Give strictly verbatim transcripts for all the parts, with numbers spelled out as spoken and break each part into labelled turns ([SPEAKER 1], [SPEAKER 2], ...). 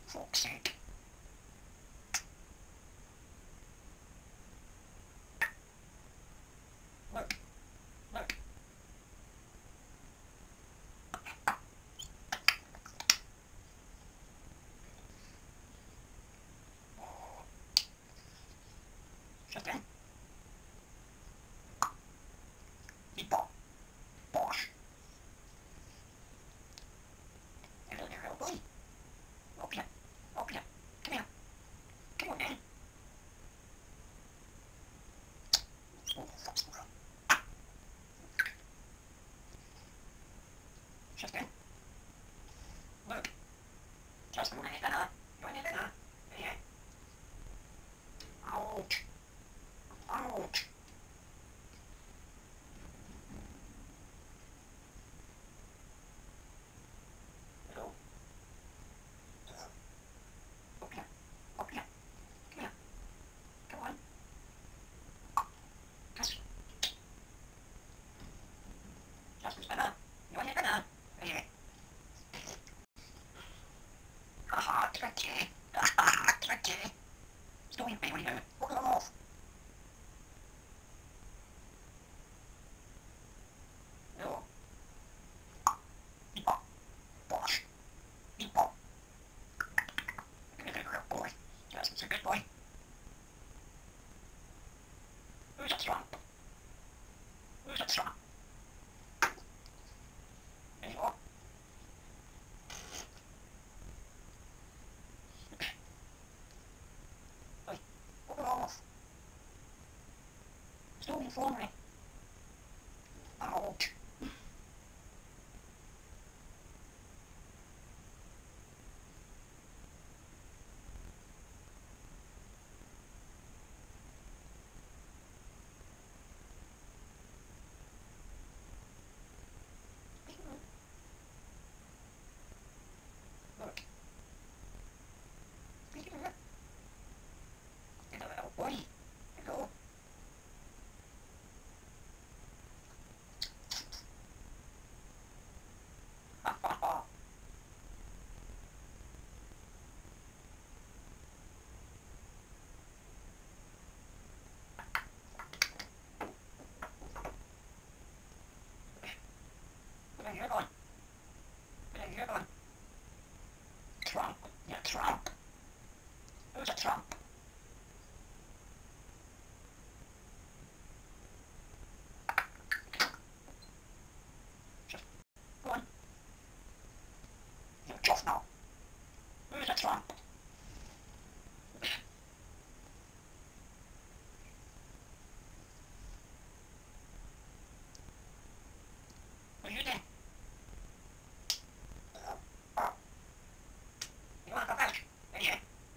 [SPEAKER 1] fuck's sake. Look. Look. Shut down. Meatball. Bosh. Hello there, little boy. Open up. Open up. Come here. Come on, man. Oh, fuck's going on? Shut down. Look. Jasper, you want to hit that up? You want to hit that up? Yeah. Ouch. Ouch. Hello. Open up. Open up. Come here. Come on. Jasper. Jasper's better. You want to hit that up? Yeah. Haha, tricky. Haha, tricky. Stop me when you do it. Walk them off. No. Meatball. Bosh. Meatball. You're a good boy. Jasper's a good boy. Who's a trump? Who's a trump? There you are. Oi, walk them off. Stop me for me. Ouch. Look. Hello, little boy. Hello. Ha ha ha. Where are you going? Where are you going? Trump. You're Trump. Who's a Trump? Just go on. You're just now. Who's a Trump? What are you doing? You want to go back? Yeah.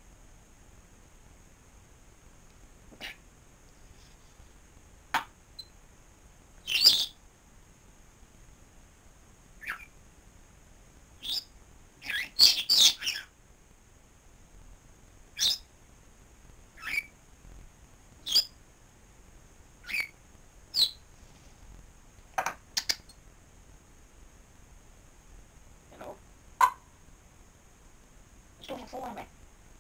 [SPEAKER 1] Hello. It's doing for me.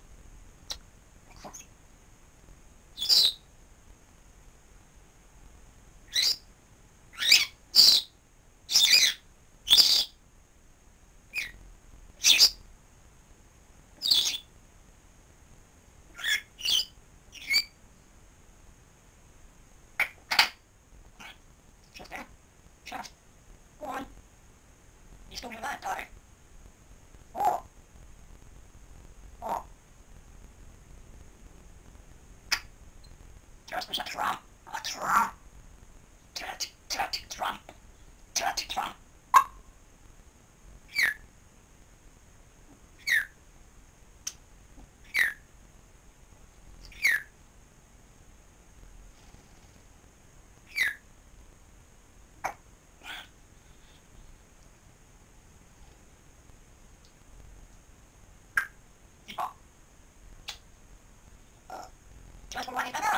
[SPEAKER 1] Shut down. Shut. Go on. He's doing that, darling. Oh. Oh. Jasper's a Trump. A Trump. Dirty, dirty Trump. Dirty Trump. Jasper, why you better?